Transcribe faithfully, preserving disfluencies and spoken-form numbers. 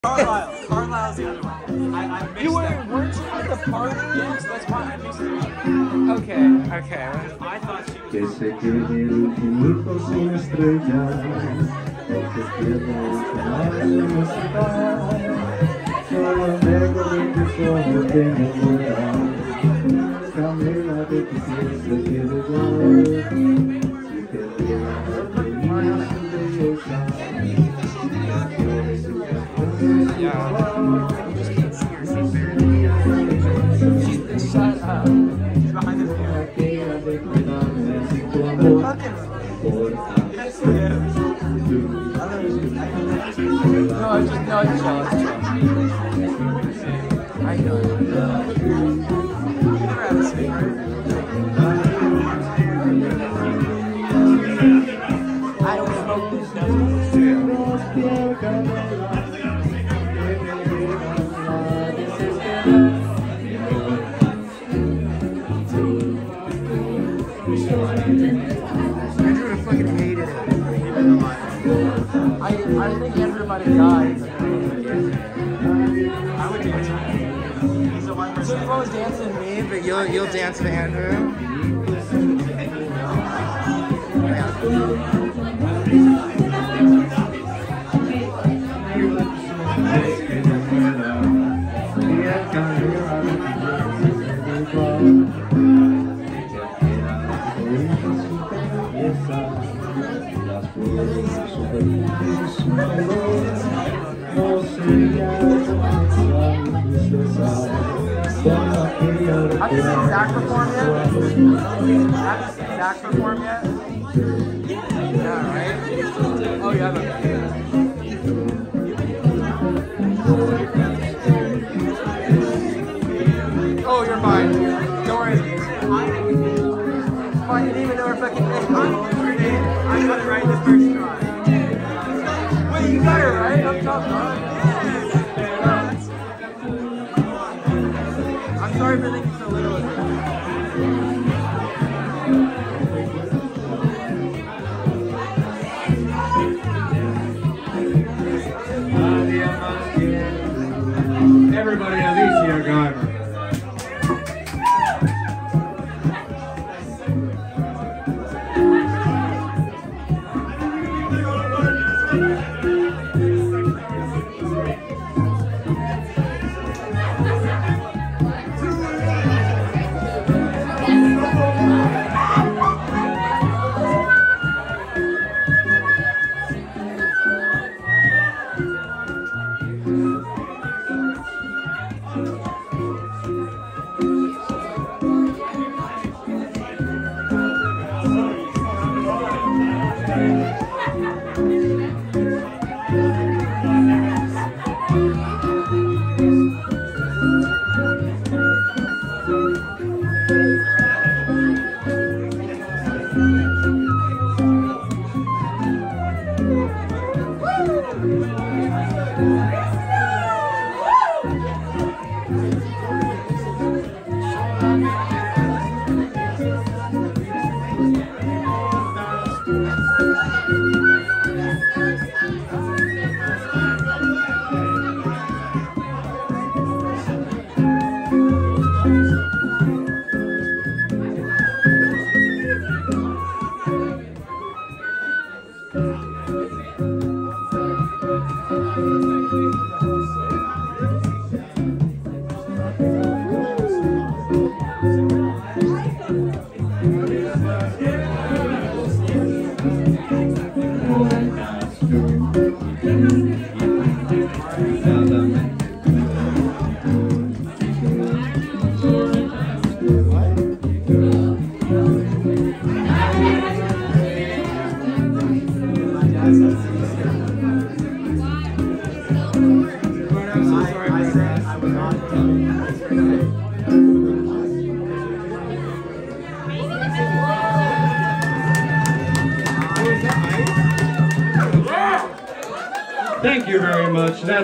Carlisle. Carlisle's the other one. I, I mixed You were, them. weren't you at the party? Yes, that's why I mixed them up. Okay, okay. I thought she Que was se quede el infinito sin estrellas, porque pierda el canal de nuestra solo el negro de tus ojos que me muera, canela de tu piel se quiere dar, si te lleva por tu belleza, Yeah. Shut up. She's behind this camera. Fucking. Yes, it is. No, I just, no, I just jealous. I know. You never had a sleep, right? I don't smoke this stuff. Andrew would have fucking hated it. I, I think Andrew might have died. I would dance with him. He's the one So percent. you always dance with me, but you'll you'll dance with Andrew. Have you seen Zach perform yet? Have you seen Zach perform yet? Yeah, right? Oh, you haven't. Oh, you're fine. Don't worry. Fine, you didn't even know her fucking name. I got it right the first try. Wait, you got her right? I'm top dog. I'm sorry for thinking so little of it. Everybody, Alicia, geimer. Thank you very much. That's